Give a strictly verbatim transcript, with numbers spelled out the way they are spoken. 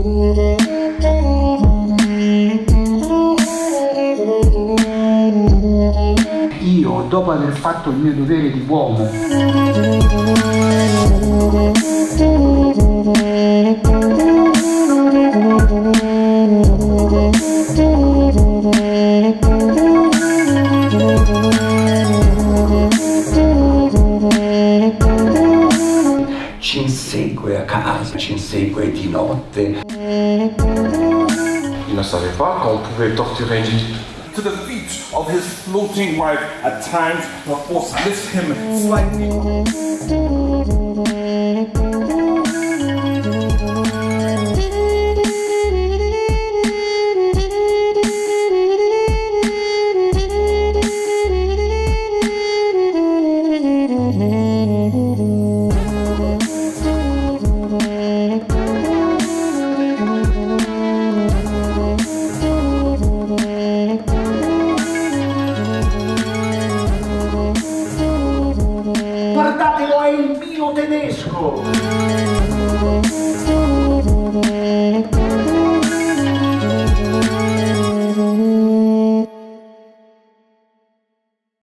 Io, dopo aver fatto il mio dovere di uomo, ci insegue a casa, ci insegue di notte. Il ne savait pas qu'on pouvait torturer une vie. To the feet of his floating wife, at times the force lifts him slightly. Guardatelo, è il mio tedesco!